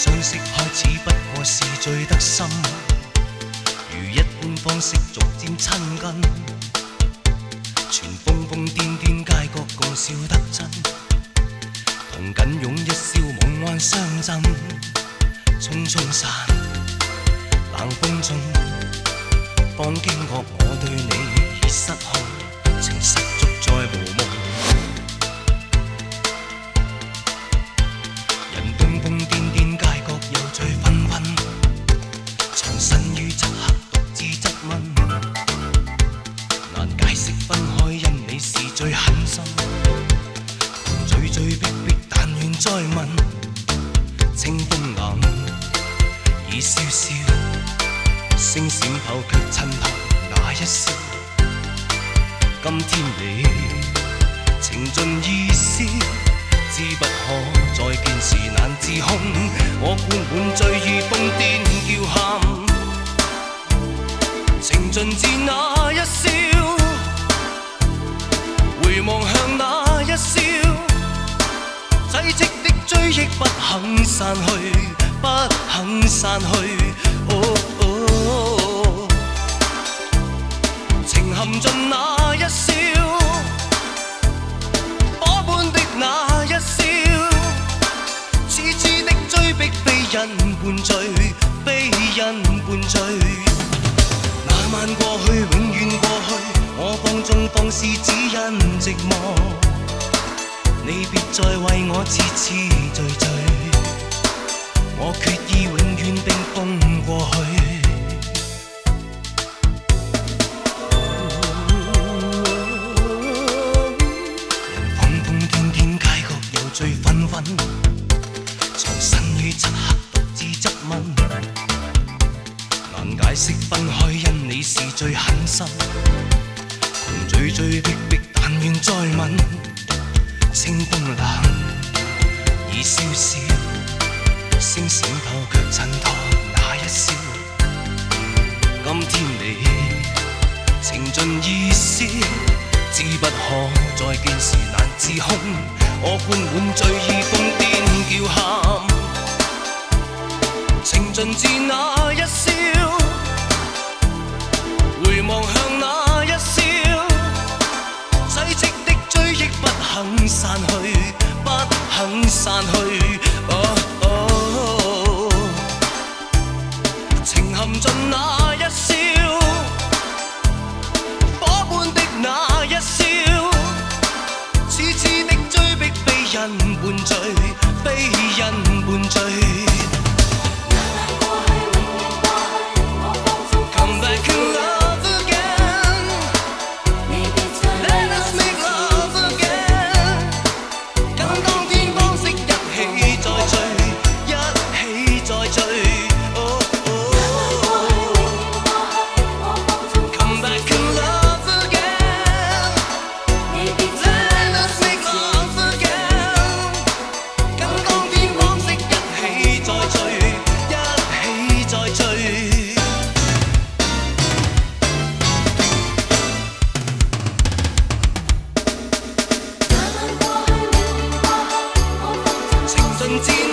相識開始不過是醉得深，如一般方式逐漸親近，全瘋瘋癲癲街角共笑得真，同緊擁一笑夢幻相贈，匆匆散，冷風中方驚覺我對你已失控，情十足再無夢。 最狠心，追追逼逼，但願再問。清風冷，已蕭蕭，星閃透卻襯托那一笑。今天你情盡意思，知不可再見時難自控。我灌滿醉意瘋癲叫喊，情盡至那一笑。 回望向那一笑，擠積的追憶不肯散去，不肯散去。情含盡那一笑，火般的那一笑，痴痴的追逼非因伴醉，非因伴醉。那晚過去，永遠過去。 我放縱放肆，只因寂寞。你別再為我痴痴醉醉，我決意永遠冰封過去。人瘋瘋癲癲，街角又醉紛紛，藏身於漆黑，獨自質問，難解釋分開，因你是最狠心。 追追逼逼，但願再問。清風冷，已蕭蕭，星閃透卻襯托那一笑。今天你情盡意思，知不可再見時難自控。我灌滿醉意瘋癲叫喊，情盡至那一笑，回望向那一笑。 擠積的追憶不肯散去，不肯散去。情含盡那一笑，火般的那一笑，痴痴的追逼非因伴醉，非因伴醉。Come back and love again。 情盡至。